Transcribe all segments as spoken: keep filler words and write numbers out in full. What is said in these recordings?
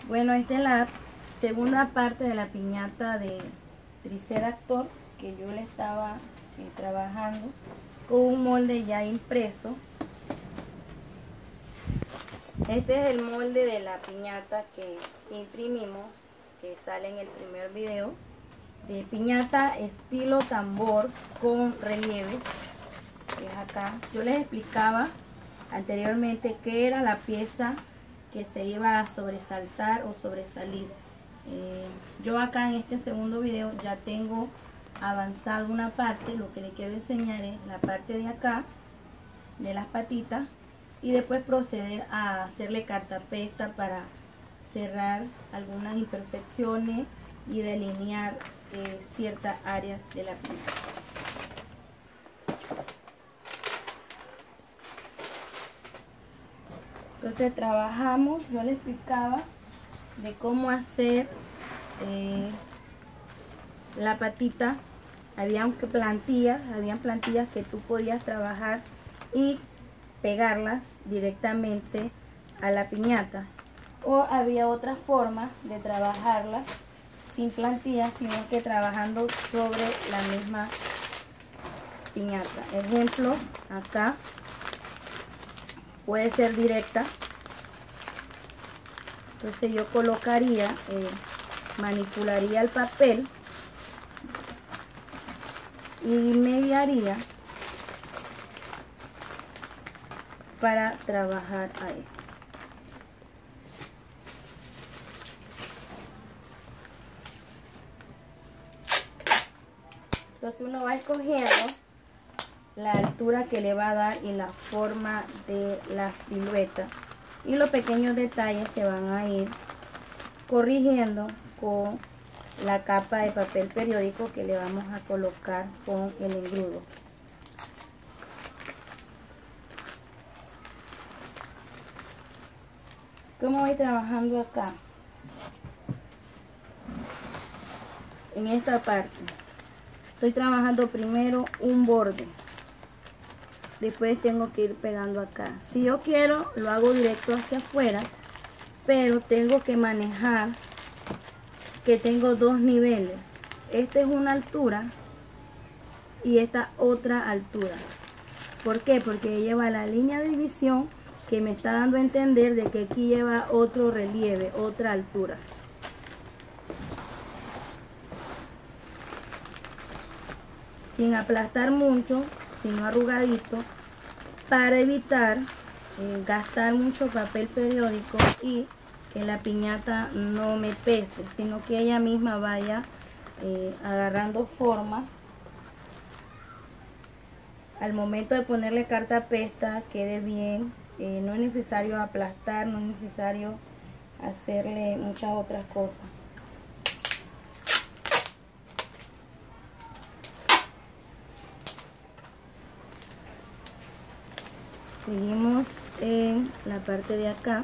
Bueno, esta es la segunda parte de la piñata de Triceratops que yo le estaba eh, trabajando con un molde ya impreso. Este es el molde de la piñata que imprimimos, que sale en el primer video, de piñata estilo tambor con relieves. Es acá. Yo les explicaba anteriormente qué era la pieza que se iba a sobresaltar o sobresalir. Eh, yo acá en este segundo video ya tengo avanzado una parte. Lo que les quiero enseñar es la parte de acá de las patitas y después proceder a hacerle cartapesta para cerrar algunas imperfecciones y delinear eh, ciertas áreas de la piñata. Entonces trabajamos, yo les explicaba de cómo hacer eh, la patita. Habían plantillas, habían plantillas que tú podías trabajar y pegarlas directamente a la piñata, o había otra forma de trabajarlas sin plantillas, sino que trabajando sobre la misma piñata. Ejemplo, acá puede ser directa. Entonces yo colocaría, eh, manipularía el papel y mediaría para trabajar ahí. Entonces uno va escogiendo la altura que le va a dar y la forma de la silueta, y los pequeños detalles se van a ir corrigiendo con la capa de papel periódico que le vamos a colocar con el engrudo. ¿Cómo voy trabajando acá? En esta parte estoy trabajando primero un borde, después tengo que ir pegando acá. Si yo quiero, lo hago directo hacia afuera, pero tengo que manejar que tengo dos niveles. Esta es una altura y esta otra altura. ¿Por qué? Porque lleva la línea de división que me está dando a entender de que aquí lleva otro relieve, otra altura. Sin aplastar mucho, sino arrugadito, para evitar eh, gastar mucho papel periódico y que la piñata no me pese, sino que ella misma vaya eh, agarrando forma. Al momento de ponerle cartapesta quede bien. Eh, no es necesario aplastar, no es necesario hacerle muchas otras cosas. Seguimos en la parte de acá.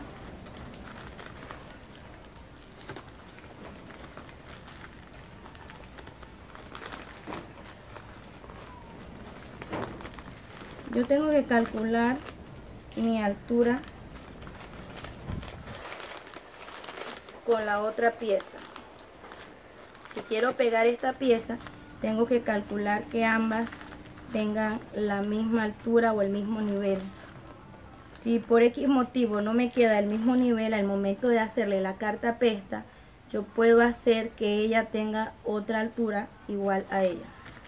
Yo tengo que calcular mi altura con la otra pieza. Si quiero pegar esta pieza, tengo que calcular que ambas tengan la misma altura o el mismo nivel. Si por X motivo no me queda el mismo nivel al momento de hacerle la cartapesta, yo puedo hacer que ella tenga otra altura igual a ella.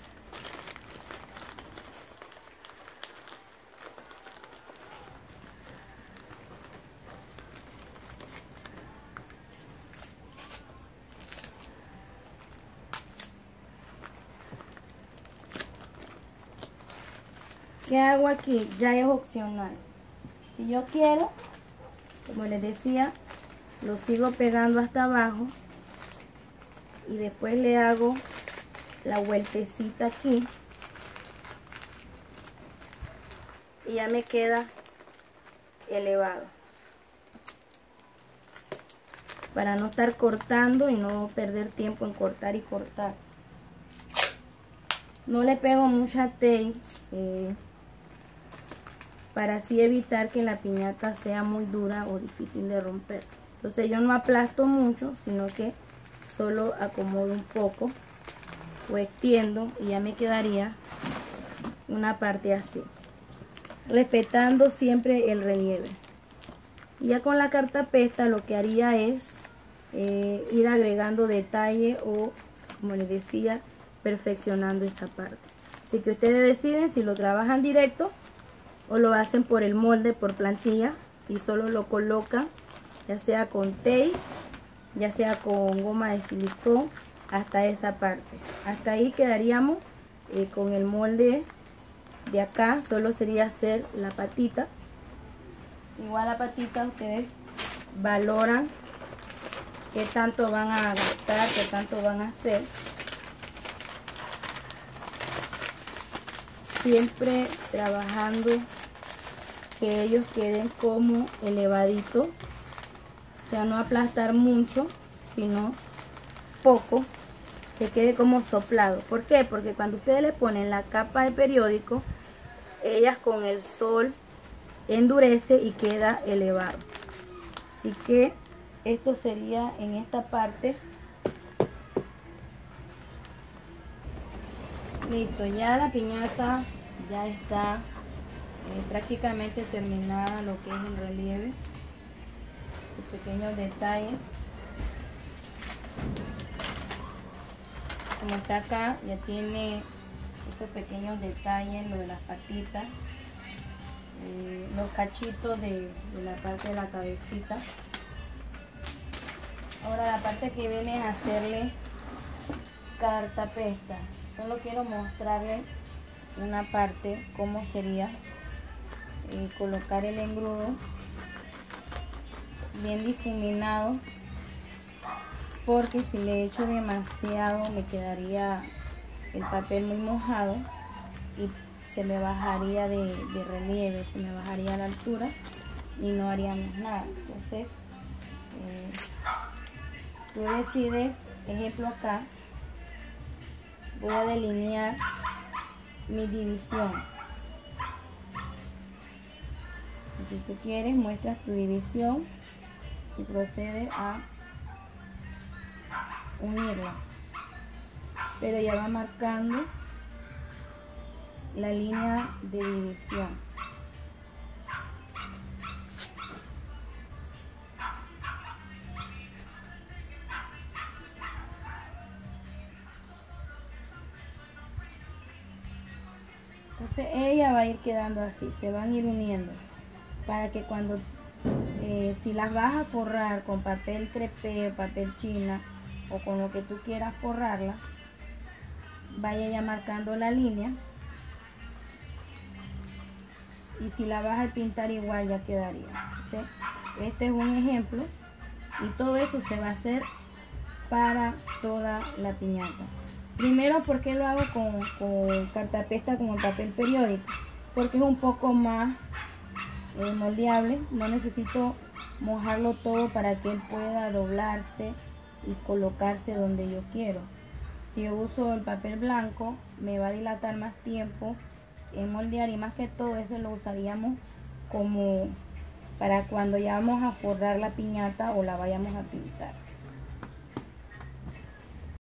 ¿Qué hago aquí? Ya es opcional. Si yo quiero, como les decía, lo sigo pegando hasta abajo y después le hago la vueltecita aquí y ya me queda elevado, para no estar cortando y no perder tiempo en cortar y cortar. No le pego mucha tape eh, para así evitar que la piñata sea muy dura o difícil de romper. Entonces yo no aplasto mucho, sino que solo acomodo un poco o extiendo y ya me quedaría una parte así, respetando siempre el relieve. Y ya con la cartapesta lo que haría es eh, ir agregando detalle o, como les decía, perfeccionando esa parte. Así que ustedes deciden si lo trabajan directo o lo hacen por el molde, por plantilla, y solo lo colocan ya sea con tape, ya sea con goma de silicón, hasta esa parte. Hasta ahí quedaríamos eh, con el molde de acá. Solo sería hacer la patita. Igual la patita ustedes valoran qué tanto van a gastar, qué tanto van a hacer. Siempre trabajando que ellos queden como elevaditos, o sea, no aplastar mucho, sino poco, que quede como soplado. ¿Por qué? Porque cuando ustedes le ponen la capa de periódico, ellas con el sol endurece y queda elevado. Así que esto sería en esta parte. Listo, ya la piñata ya está eh, prácticamente terminada, lo que es el relieve, sus pequeños detalles. Como está acá, ya tiene esos pequeños detalles, lo de las patitas, eh, los cachitos de, de la parte de la cabecita. Ahora la parte que viene a hacerle cartapesta. Solo quiero mostrarles una parte, cómo sería eh, colocar el engrudo bien difuminado, porque si le echo demasiado me quedaría el papel muy mojado y se me bajaría de, de relieve, se me bajaría la altura y no haríamos nada. Entonces eh, tú decides, ejemplo acá, voy a delinear mi división. Si tú quieres, muestras tu división y procedes a unirla, pero ya va marcando la línea de división. Entonces ella va a ir quedando así, se van a ir uniendo para que cuando eh, si las vas a forrar con papel crepé o papel china o con lo que tú quieras forrarla, vaya ya marcando la línea, y si la vas a pintar igual ya quedaría. ¿Sí? Este es un ejemplo y todo eso se va a hacer para toda la piñata. Primero, ¿por qué lo hago con, con cartapesta como papel periódico? Porque es un poco más eh, moldeable, no necesito mojarlo todo para que él pueda doblarse y colocarse donde yo quiero. Si yo uso el papel blanco me va a dilatar más tiempo en moldear, y más que todo eso lo usaríamos como para cuando ya vamos a forrar la piñata o la vayamos a pintar.